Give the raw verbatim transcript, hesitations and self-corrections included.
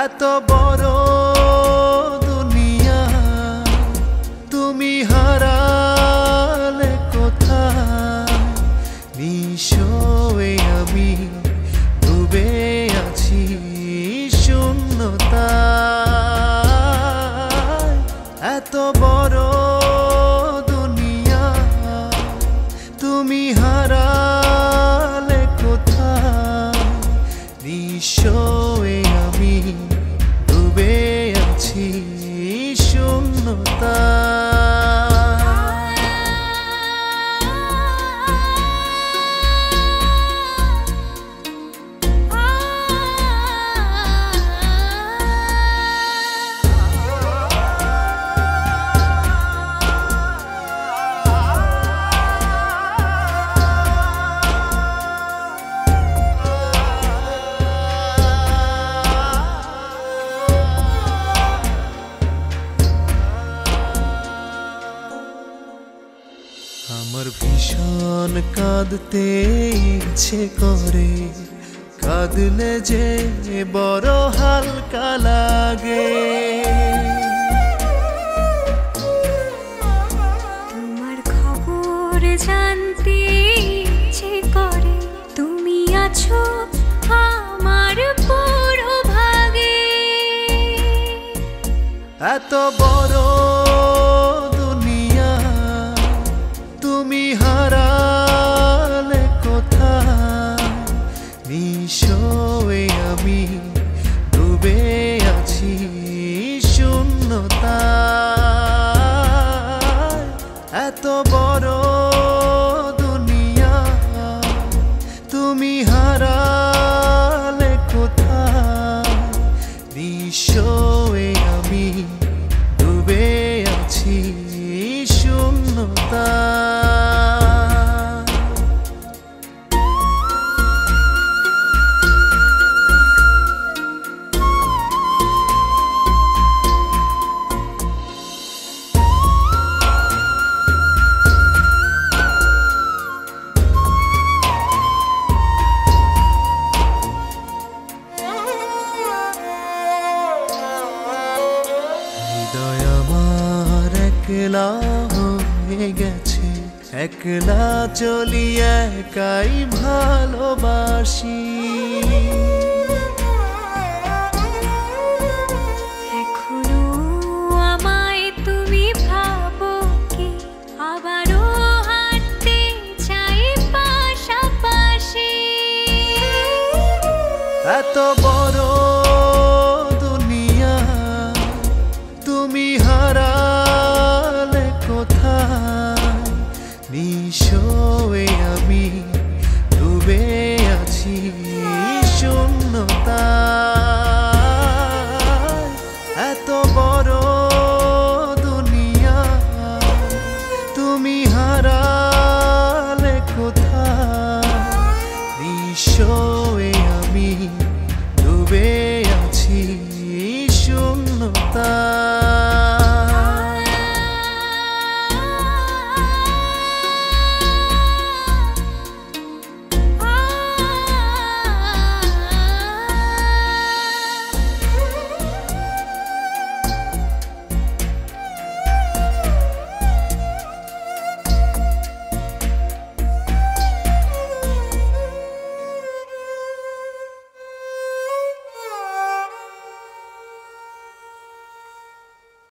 এত বড় দুনিয়া তুমি হারালে কোথায় নিশোয়ে আমি ডুবে আছি শূন্যতায় এত বড় দুনিয়া তুমি হারালে কোথায় নিশোয়ে আমি ডুবে আছি শূন্যতায় আমার ভীষণ কাঁদতে ইচ্ছে করে কাঁদলে যে বড় হালকা লাগে তোমার খবর জানতে ইচ্ছে করে তুমি আছো আমার পুরো ভাগে এত বড় দুনিয়া তুমি হারালে কোথায় নিশোয়ে আমি ডুবে আছি শূন্যতায় এত বড় দুনিয়া তুমি হারালে কোথায় নিশোয়ে আমি ডুবে আছি শূন্যতায় একলা হয়ে গেছে একলা চলি একাই ভালোবাসি এখনো আমায় তুমি ভাবো কি আবারও হাঁটতে চাই পাশাপাশি এত বড় দুনিয়া তুমি হারালে কোথায় নিশো